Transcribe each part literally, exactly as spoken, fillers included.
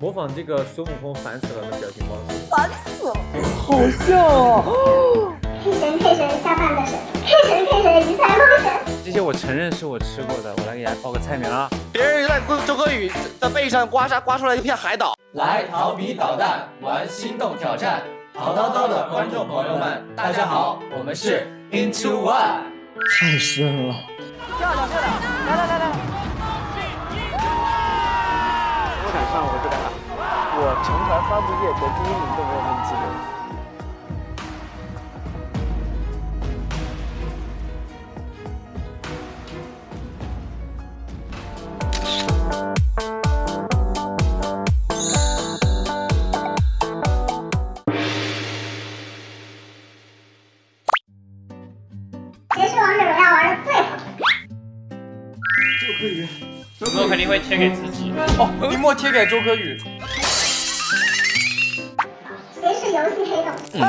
模仿这个孙悟空烦死了的表情包。 烦死了，好笑哦！ 配神配神下饭的神，配神配神一菜封神。 这些我承认是我吃过的，我来给大家报个菜名啊。 别人在周柯宇的背上刮痧，刮出来一片海岛。 来调皮捣蛋，玩心动挑战，好叨叨的观众朋友们，大家好，我们是 Into One。 太深了， 漂亮漂亮，来来来来。 我敢上，我不敢了。我成团发布业的第一名都没有那么激动。 谁是王者荣耀玩的最好？ 周柯宇，我肯定会贴给自己。 哦，林默贴给周柯宇。 谁是游戏黑洞？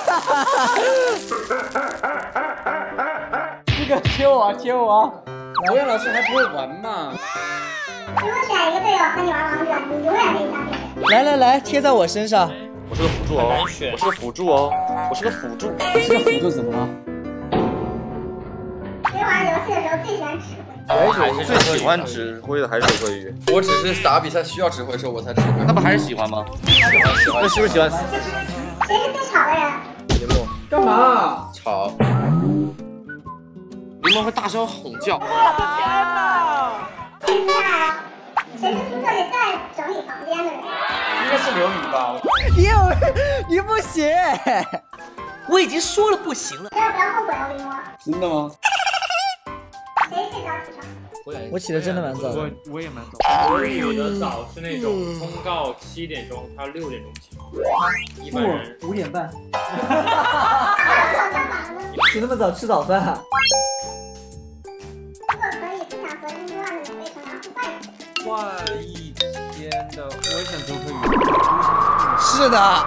这个贴我啊，贴我啊！ 导演老师还不会玩嘛？ 如果选一个队友和你玩王者，你永远可以相信谁？ 来来来，贴在我身上。 我是个辅助哦，我是个辅助哦，我是个辅助。 这个辅助怎么了？ 谁玩游戏的时候最喜欢指挥？ 还是最喜欢指挥的还是周柯宇。 我只是打比赛需要指挥的时候我才指挥， 那不还是喜欢吗？喜欢喜欢。那是不是喜欢？ 谁是最吵的人？ 林默。 干嘛？ 吵。林默会大声吼叫。 天哪！接下来，谁是宿舍里最整理房间的人？ 应该是刘宇吧？ 你有你不行， 我已经说了不行了。 千万不要后悔哦，林默。 真的吗？ 谁最早起床？ 我起的真的蛮早的。 我我也蛮早。 我有的早是那种通告七点钟，他六点钟起床。一般人五点半。 干嘛呢？ 起那么早吃早饭啊？ 如果可以，不想和英冠的两位成员互换一次。 换一天的，我也想周柯宇。 是的。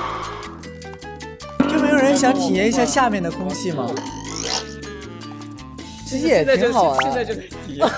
就没有人想体验一下下面的空气吗？其实也挺好啊。 现在就可以体验。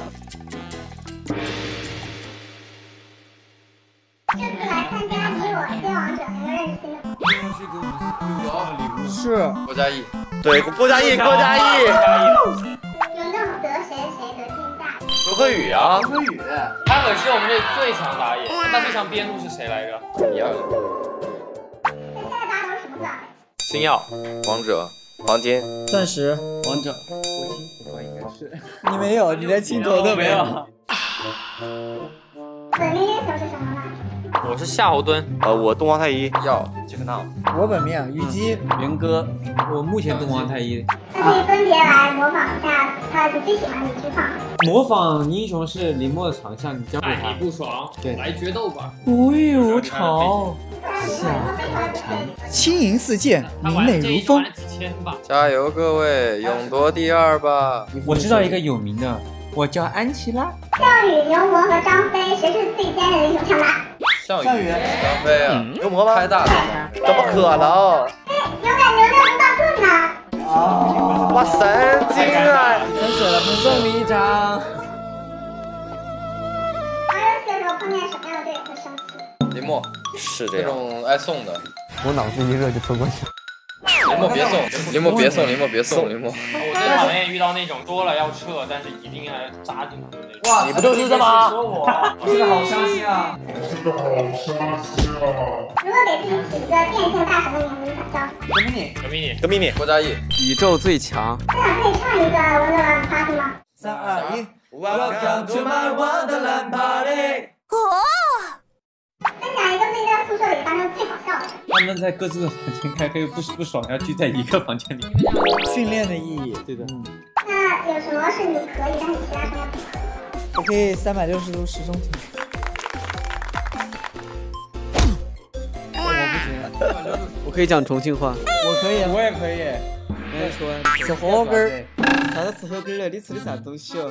这次来参加你我接王者，有没有认识新的朋友？ 是。 郭嘉译。 对，郭嘉译，郭嘉译。 有那么得谁谁得天下？ 周柯宇啊。 周柯宇。 他可是我们这最强打野，那最强边路是谁来着？ 一样。 那现在大家都是什么钻？ 星耀、王者、黄金、 钻石、 王者。 我听我应该是。 你没有，你连青头都没有。 本命英雄是什么呢？ 我是夏侯惇。 呃，我东皇太一。 耀。 杰克闹。 我本命虞姬、 元歌，我目前东皇太一。 那可以分别来模仿一下他你最喜欢的一句话。 模仿英雄是林默的长相，你教给爱他。 你不爽， 对来决斗吧。 无欲无求， 下轻盈似箭， 他明玩这一局媚如风玩。了几千吧。 加油各位，勇夺第二吧！ 我知道一个有名的，我叫安琪拉。 项羽、牛魔和张飞，谁是最坚韧的英雄抢答？ 项羽、 项羽张飞啊， 牛魔吗？ 太大了。 怎么可能？ 哎，有感觉六不大盾呢。 哇，神经啊！ 喷水了，喷送你一张。 玩游戏的时候碰见什么样的队友会生气？ 林默那是这样。 种爱送的。 我脑子一热就冲过去。 林默别送，林默别送，林默别送，林默。 我最讨厌遇到那种说了要撤，但是一定要扎进去的那种。 哇， 你不就是这吗？ 说我，这个好伤心啊！ 如果给自己起一个电竞大神的名字，你想叫什么？ 革命你， 小迷你， 个秘密。 郭嘉译。 宇宙最强。 那可以唱一个《Wonderland Party》吗？ 三二一 Welcome to my Wonderland Party。 分享一个自己在宿舍里发生最好笑的事。 他们在各自的房间开会不不爽，要聚在一个房间里。 训练的意义。 对的。 那有什么是你可以，但是其他成员不可以？ 我可以三百六十度时钟停。 我可以讲重庆话。 我可以， 我也可以。 我说吃火锅儿，啥子吃火锅儿了？你吃的啥东西哦？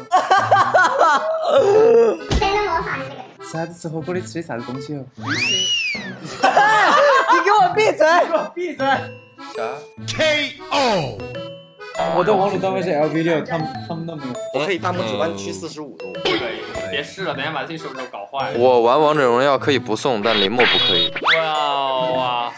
谁能模仿你这个？ 啥子吃火锅？你吃的啥子东西哦？ 你给我闭嘴！ 给我闭嘴！ 啥 K O。 我的网络单位是 L V 六，他们他们都没有。 我可以大拇指弯曲四十五度。 可以可以。 别试了，等下把自己手指头搞坏。 我玩王者荣耀可以不送，但林默不可以。 哇哇！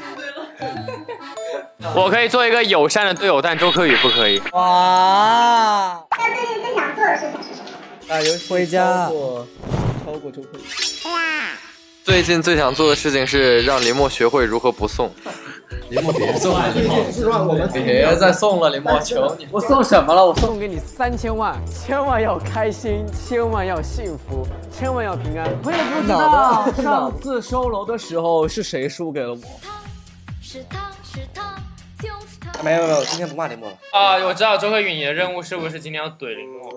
我可以做一个友善的队友，但周柯宇不可以。 哇！那最近最想做的事情是什么？ 打游戏回家。超过周柯宇。 最近最想做的事情是让林默学会如何不送。 林默别送了，林默别再送了，林默求你。 我送什么了？我送给你三千万，千万要开心，千万要幸福，千万要平安。我也不知道上次收楼的时候是谁输给了我。 是他是他就是他。 没有没有，今天不骂林默了。 啊，我知道周柯宇你的任务是不是今天要怼林默？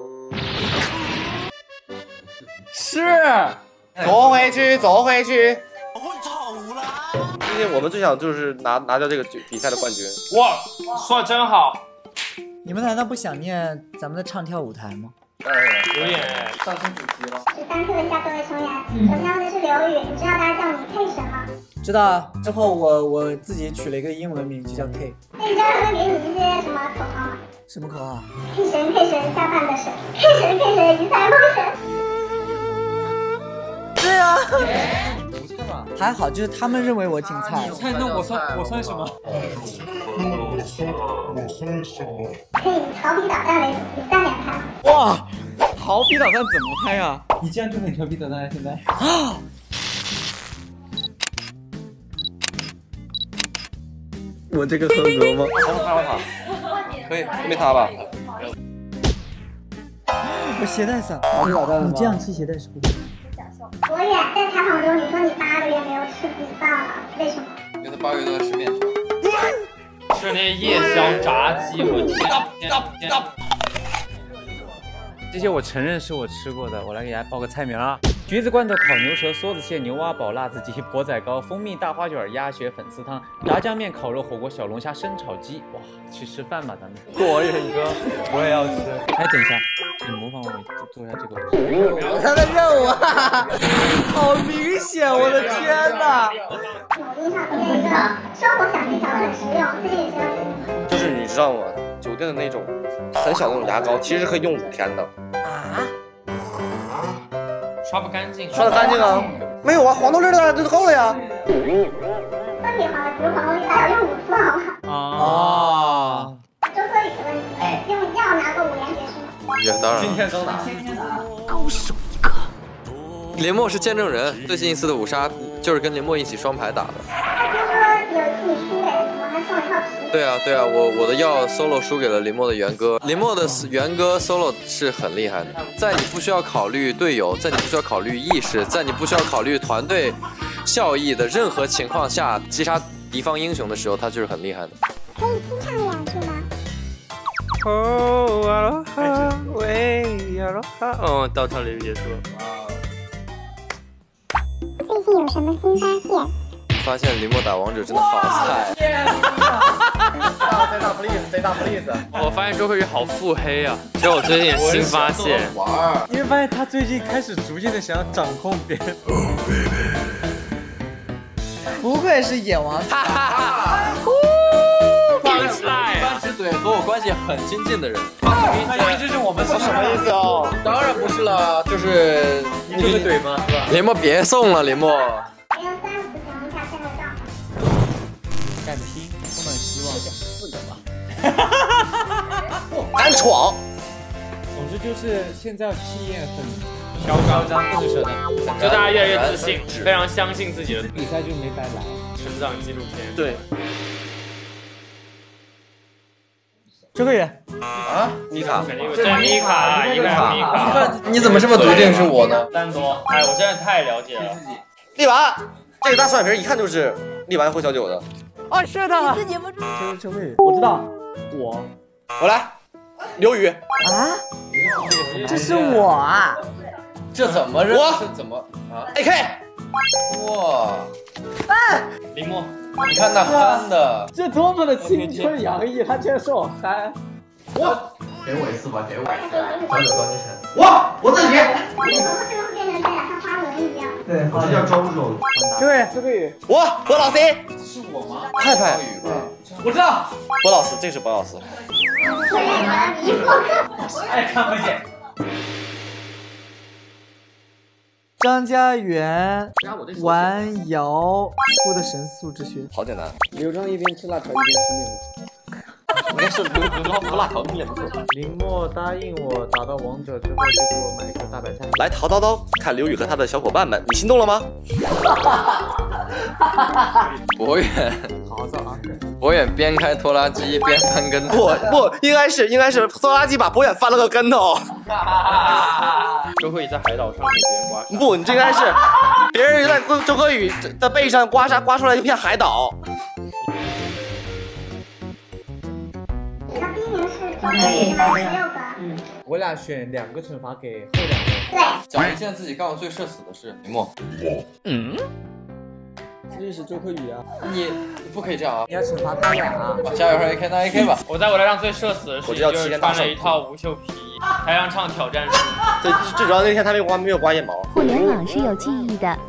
是。坐回去，坐回去。今天我们最想就是拿拿掉这个比赛的冠军。 哇，说的真好。 你们难道不想念咱们的唱跳舞台吗？ 有点哎， 上升主题了。 十三 Q 一下各位成员，首先问的是刘宇，你知道大家叫你 K 神吗？ 知道啊，之后我我自己取了一个英文名，就叫 K。 那你知道他们给你一些什么口号吗？ 什么口号 ？K 神 K 神下饭的神 ，K 神 K 神一菜封神。 对啊，还好，就是他们认为我挺菜。 菜那我算我算什么？ 可以调皮捣蛋为主题三连拍。 哇，调皮捣蛋怎么拍啊？ 你这样就很调皮捣蛋了，现在。 啊！ 我这个合格吗？好好好，可以，没他吧？ 我鞋带散，你这样吃鞋带是不对的。 博远在采访中，你说你八个月没有吃米饭了，为什么？ 因为他八个月都在吃面条。 吃那些夜宵炸鸡，我天！ 这些我承认是我吃过的，我来给大家报个菜名啊：橘子罐头、烤牛舌、梭子蟹、牛蛙煲、辣子鸡、钵仔糕、蜂蜜大花卷、鸭血粉丝汤、炸酱面、烤肉、火锅、小龙虾、生炒鸡。哇，去吃饭吧，咱们。 我也哥，我也要吃。 哎，等一下，你模仿我做一下这个。 他的任务啊，好明显，我的天哪！ 努力上推荐一个生活小技巧，很实用，推荐一下。 就是你知道吗？酒店的那种很小的那种牙膏，其实是可以用五天的。 啊？ 刷不干净， 刷的干净啊？没有啊，黄豆粒的就够了呀。 分别好了，比如黄豆粒大概用五次好不好？ 啊。 周柯宇的问题，哎，用药拿过五连结束吗？ 也当然。 今天刚拿。 高手一个。 林默是见证人，最近一次的五杀就是跟林默一起双排打的。 他听说有一次你输给了什么，还送了一套皮。 对啊对啊，我我的药 solo 输给了林默的元歌，林默的元歌 solo 是很厉害的，在你不需要考虑队友，在你不需要考虑意识，在你不需要考虑团队效益的任何情况下击杀敌方英雄的时候，他就是很厉害的。 可以清唱两句吗？ 哦，阿罗哈，喂，阿罗哈，哦，到场里结束了。 最近有什么新发现？ 发现林默打王者真的好菜。 Say that please, say that please。 我发现周柯宇好腹黑啊！这我最近有新发现。 你会发现他最近开始逐渐的想要掌控别人。 不愧是野王。 哈哈哈！放菜！ 一般只怼和我关系很亲近的人。 那这是我们是什么意思哦？ 当然不是了，就是你就是怼吗？是吧？ 林默别送了，林默。 没有三十次情况下见过账。 敢拼，充满希望。 四个吧。 敢闯。 总之就是现在气焰很嚣张，不吱声的， 就大家越来越自信，非常相信自己的比赛就没白来。 成长纪录片。 对。 周柯宇啊，米卡， 这米卡，一个米卡。 你怎么这么笃定是我呢？ 三多，哎，我真的太了解了。 力丸，这个大双眼皮一看就是力丸喝小酒的。 哦，是的。 自己不知道。周柯宇， 我知道，我我来，刘宇啊，这是我啊。 这怎么认？ 我这怎么啊 ？A K。 哇！ 哎， 林默。 你看那憨的， 这多么的青春洋溢，他竟然说我憨。 我给我一次吧，给我一次，长者高精神。 我我自己。 为什么最后变成这样，像花轮一样？ 对， 我这叫招手。 周柯宇， 周柯宇， 我博老 C。 是我吗？ 派派， 我知道， 博老师，这是博老师。 我也我的迷惑。 哎，看不见。 张家元、玩瑶出的神速之学， 好简单。 刘璋一边吃辣条一边吃面膜。 应该是刘刘璋和辣条面不错。 林默答应我打到王者之后就给我买一颗大白菜。 来淘叨叨，看刘宇和他的小伙伴们，你心动了吗？ 博远， 好造啊！ 博远边开拖拉机边翻跟头。 不不，应该是应该是拖拉机把博远翻了个跟头。 周慧宇在海岛上给别人刮痧。 不，你这应该是别人在周柯宇的背上刮痧，刮出来一片海岛。 他第一名是周柯宇，十六个。 嗯，我俩选两个惩罚给后两个。 对。 讲一件自己干过最社死的事。林默， 嗯。认识周柯宇啊？ 你不可以这样啊！ 你要惩罚他俩啊！ 加油，A K， 那 A K 吧。 我在我来上最社死的事情就是穿了一套无袖皮衣，台上唱挑战诗。 对，最主要那天他没有刮没有刮腋毛。 互联网是有记忆的。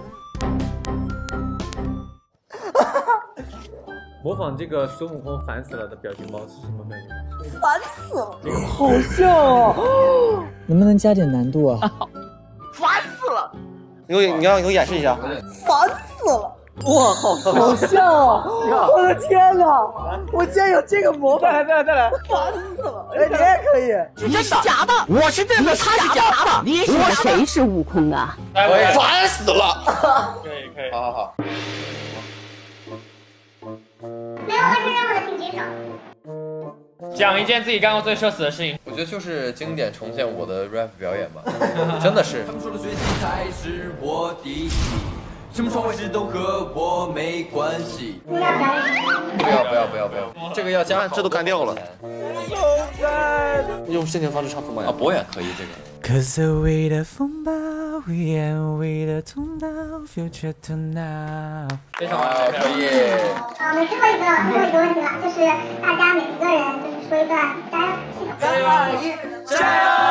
模仿这个孙悟空烦死了的表情包是什么表情？ 烦死了，这个好笑哦！能不能加点难度啊？烦死了！ 你给我你要给我演示一下。 烦死了！哇，好好笑哦！我的天哪，我竟然有这个模板！再来再来，烦死了！哎，你也可以。 你是假的，我是真的，他是假的。你说谁是悟空啊？ 烦死了！ 可以可以， 好好好。 没有完成任务的请举手。 讲一件自己干过最社死的事情。 我觉得就是经典重现我的 rap 表演吧，真的是。 他们说的最精彩是我的。什么窗位是都和我没关系。 不要表演。 不要不要不要不要，这个要加， 这都干掉了。用现前方式唱风暴呀。 啊，博远可以这个。 可所谓的风暴，眼为的通道 ，future to now。 非常好， 可以。 呃，我们最后一个最后一个问题了，就是大家每一个人就是说一段加油。 三二一，加油！